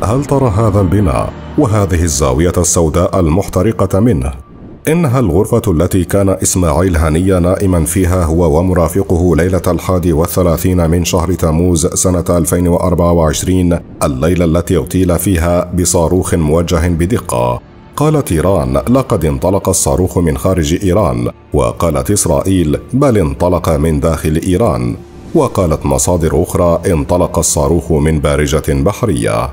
هل ترى هذا البناء وهذه الزاوية السوداء المحترقة منه؟ إنها الغرفة التي كان إسماعيل هنية نائما فيها هو ومرافقه ليلة 31 من شهر تموز سنة 2024، الليلة التي اغتيل فيها بصاروخ موجه بدقة. قالت إيران: لقد انطلق الصاروخ من خارج إيران، وقالت إسرائيل: بل انطلق من داخل إيران، وقالت مصادر أخرى: انطلق الصاروخ من بارجة بحرية.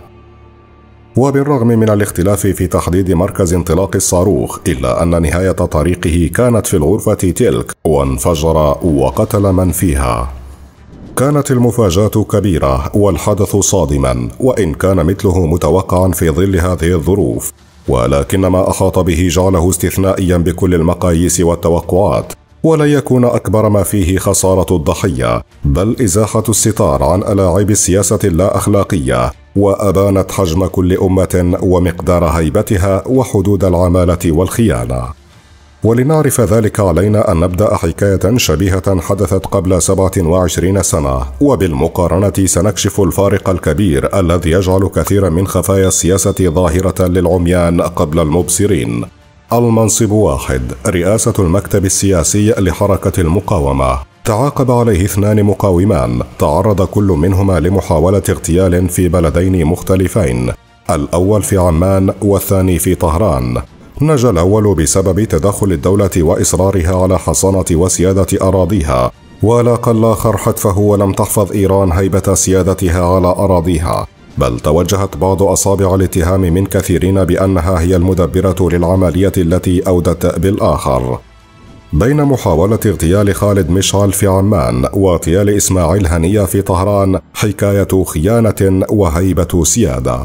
وبالرغم من الاختلاف في تحديد مركز انطلاق الصاروخ، إلا أن نهاية طريقه كانت في الغرفة تلك، وانفجر وقتل من فيها. كانت المفاجأة كبيرة والحدث صادما، وإن كان مثله متوقعا في ظل هذه الظروف، ولكن ما أحاط به جعله استثنائيا بكل المقاييس والتوقعات، ولن يكون أكبر ما فيه خسارة الضحية، بل إزاحة الستار عن ألاعيب السياسة اللا أخلاقية، وأبانت حجم كل أمة ومقدار هيبتها وحدود العمالة والخيانة. ولنعرف ذلك علينا أن نبدأ حكاية شبيهة حدثت قبل 27 سنة، وبالمقارنة سنكشف الفارق الكبير الذي يجعل كثيرا من خفايا السياسة ظاهرة للعميان قبل المبصرين. المنصب واحد، رئاسة المكتب السياسي لحركة المقاومة. تعاقب عليه 2 مقاومان تعرض كل منهما لمحاولة اغتيال في بلدين مختلفين، الأول في عمان والثاني في طهران. نجا الأول بسبب تدخل الدولة وإصرارها على حصانة وسيادة أراضيها، ولاقى الآخر حتفه ولم تحفظ إيران هيبة سيادتها على أراضيها، بل توجهت بعض أصابع الاتهام من كثيرين بأنها هي المدبرة للعملية التي أودت بالآخر. بين محاولة اغتيال خالد مشعل في عمان واغتيال إسماعيل هنية في طهران حكاية خيانة وهيبة سيادة.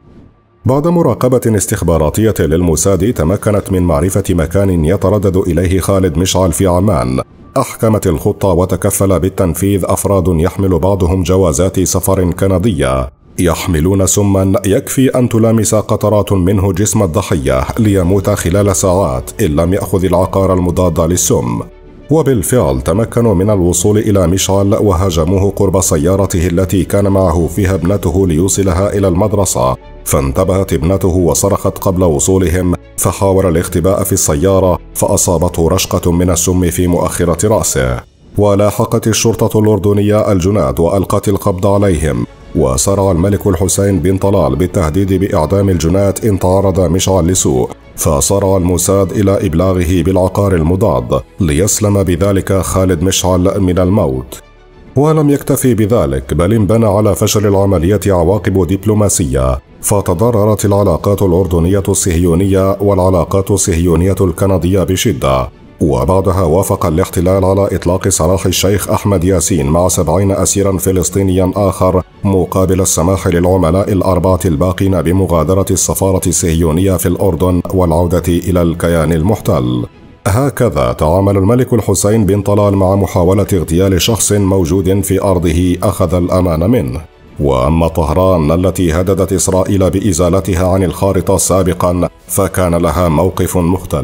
بعد مراقبة استخباراتية للموساد تمكنت من معرفة مكان يتردد إليه خالد مشعل في عمان. أحكمت الخطة وتكفل بالتنفيذ أفراد يحمل بعضهم جوازات سفر كندية، يحملون سما يكفي أن تلامس قطرات منه جسم الضحية ليموت خلال ساعات إن لم يأخذ العقار المضاد للسم. وبالفعل تمكنوا من الوصول إلى مشعل وهاجموه قرب سيارته التي كان معه فيها ابنته ليوصلها إلى المدرسة، فانتبهت ابنته وصرخت قبل وصولهم، فحاول الاختباء في السيارة فأصابته رشقة من السم في مؤخرة رأسه. ولاحقت الشرطة الأردنية الجناد وألقت القبض عليهم، وسارع الملك الحسين بن طلال بالتهديد بإعدام الجنات إن تعرض مشعل لسوء، فسارع الموساد إلى إبلاغه بالعقار المضاد ليسلم بذلك خالد مشعل من الموت. ولم يكتفي بذلك، بل انبنى على فشل العملية عواقب دبلوماسية، فتضررت العلاقات الأردنية الصهيونية والعلاقات الصهيونية الكندية بشدة. وبعدها وافق الاحتلال على إطلاق سراح الشيخ أحمد ياسين مع 70 أسيرا فلسطينيا آخر، مقابل السماح للعملاء الأربعة الباقين بمغادرة السفارة الصهيونية في الأردن والعودة إلى الكيان المحتل. هكذا تعامل الملك الحسين بن طلال مع محاولة اغتيال شخص موجود في أرضه أخذ الأمان منه. وأما طهران التي هددت إسرائيل بإزالتها عن الخارطة سابقا، فكان لها موقف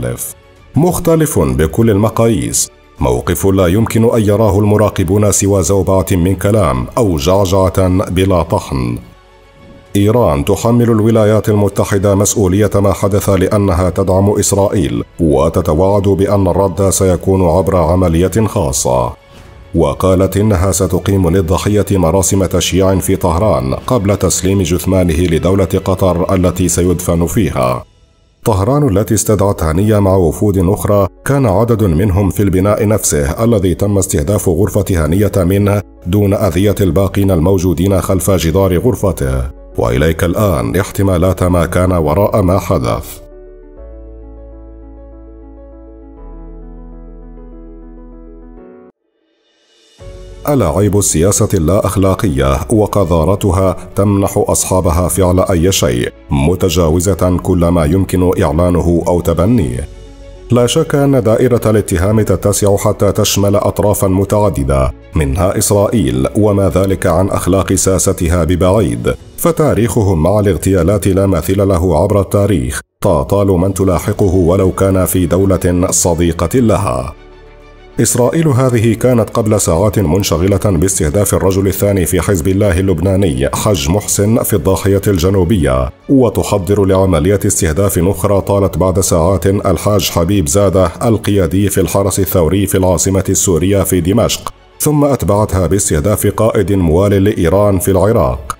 مختلف بكل المقاييس، موقف لا يمكن أن يراه المراقبون سوى زوبعة من كلام أو جعجعة بلا طحن. إيران تحمل الولايات المتحدة مسؤولية ما حدث لأنها تدعم إسرائيل، وتتوعد بأن الرد سيكون عبر عملية خاصة. وقالت إنها ستقيم للضحية مراسم تشييع في طهران قبل تسليم جثمانه لدولة قطر التي سيدفن فيها. طهران التي استدعت هنية مع وفود أخرى كان عدد منهم في البناء نفسه الذي تم استهداف غرفة هنية منه دون أذية الباقين الموجودين خلف جدار غرفته. وإليك الآن احتمالات ما كان وراء ما حدث. ألاعيب السياسة اللا أخلاقية وقذارتها تمنح أصحابها فعل أي شيء، متجاوزة كل ما يمكن إعلانه أو تبنيه. لا شك أن دائرة الاتهام تتسع حتى تشمل أطرافا متعددة، منها إسرائيل، وما ذلك عن أخلاق ساستها ببعيد، فتاريخهم مع الاغتيالات لا مثيل له عبر التاريخ، تطال من تلاحقه ولو كان في دولة صديقة لها. إسرائيل هذه كانت قبل ساعات منشغلة باستهداف الرجل الثاني في حزب الله اللبناني حج محسن في الضاحية الجنوبية، وتحضر لعملية استهداف أخرى طالت بعد ساعات الحاج حبيب زادة القيادي في الحرس الثوري في العاصمة السورية في دمشق، ثم أتبعتها باستهداف قائد موال لإيران في العراق.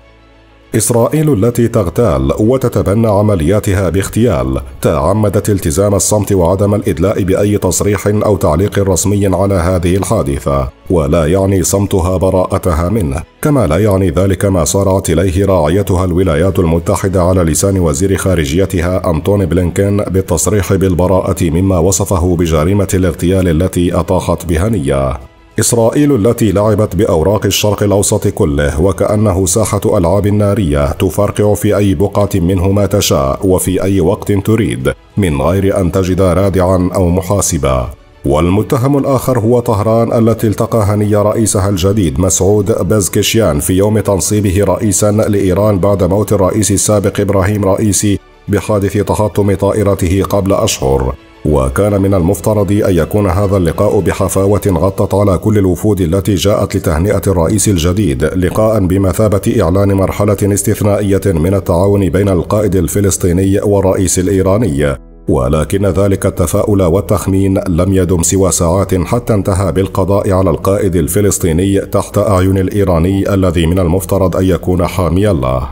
إسرائيل التي تغتال وتتبنى عملياتها باغتيال تعمدت التزام الصمت وعدم الإدلاء بأي تصريح أو تعليق رسمي على هذه الحادثة، ولا يعني صمتها براءتها منه، كما لا يعني ذلك ما صارعت إليه راعيتها الولايات المتحدة على لسان وزير خارجيتها أنطوني بلينكين بالتصريح بالبراءة مما وصفه بجريمة الاغتيال التي أطاحت بها نية. إسرائيل التي لعبت بأوراق الشرق الأوسط كله وكأنه ساحة ألعاب نارية تفرقع في أي بقعة منه ما تشاء وفي أي وقت تريد من غير أن تجد رادعا أو محاسبا. والمتهم الآخر هو طهران التي التقى هنية رئيسها الجديد مسعود بزكشيان في يوم تنصيبه رئيسا لإيران بعد موت الرئيس السابق إبراهيم رئيسي بحادث تحطم طائرته قبل أشهر. وكان من المفترض أن يكون هذا اللقاء بحفاوة غطت على كل الوفود التي جاءت لتهنئة الرئيس الجديد، لقاء بمثابة إعلان مرحلة استثنائية من التعاون بين القائد الفلسطيني والرئيس الإيراني. ولكن ذلك التفاؤل والتخمين لم يدم سوى ساعات حتى انتهى بالقضاء على القائد الفلسطيني تحت أعين الإيراني الذي من المفترض أن يكون حاميا له.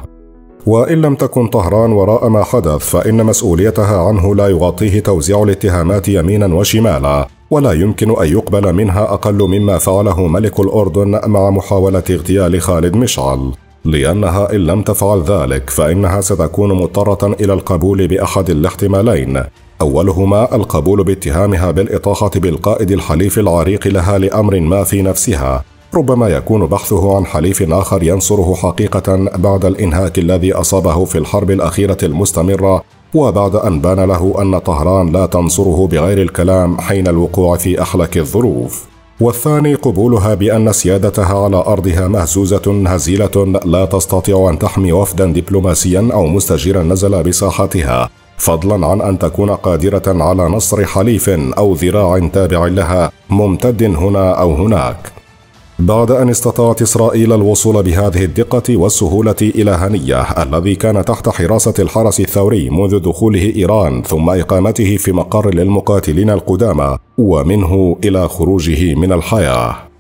وإن لم تكن طهران وراء ما حدث فإن مسؤوليتها عنه لا يغطيه توزيع الاتهامات يمينا وشمالا، ولا يمكن أن يقبل منها أقل مما فعله ملك الأردن مع محاولة اغتيال خالد مشعل، لأنها إن لم تفعل ذلك فإنها ستكون مضطرة إلى القبول بأحد الاحتمالين، أولهما القبول باتهامها بالإطاحة بالقائد الحليف العريق لها لأمر ما في نفسها، ربما يكون بحثه عن حليف آخر ينصره حقيقة بعد الإنهاك الذي أصابه في الحرب الأخيرة المستمرة، وبعد أن بان له أن طهران لا تنصره بغير الكلام حين الوقوع في أحلك الظروف. والثاني قبولها بأن سيادتها على أرضها مهزوزة هزيلة لا تستطيع أن تحمي وفدا دبلوماسيا أو مستجيرا نزل بساحتها، فضلا عن أن تكون قادرة على نصر حليف أو ذراع تابع لها ممتد هنا أو هناك. بعد أن استطاعت إسرائيل الوصول بهذه الدقة والسهولة إلى هنية الذي كان تحت حراسة الحرس الثوري منذ دخوله إيران ثم إقامته في مقر للمقاتلين القدامى ومنه إلى خروجه من الحياة،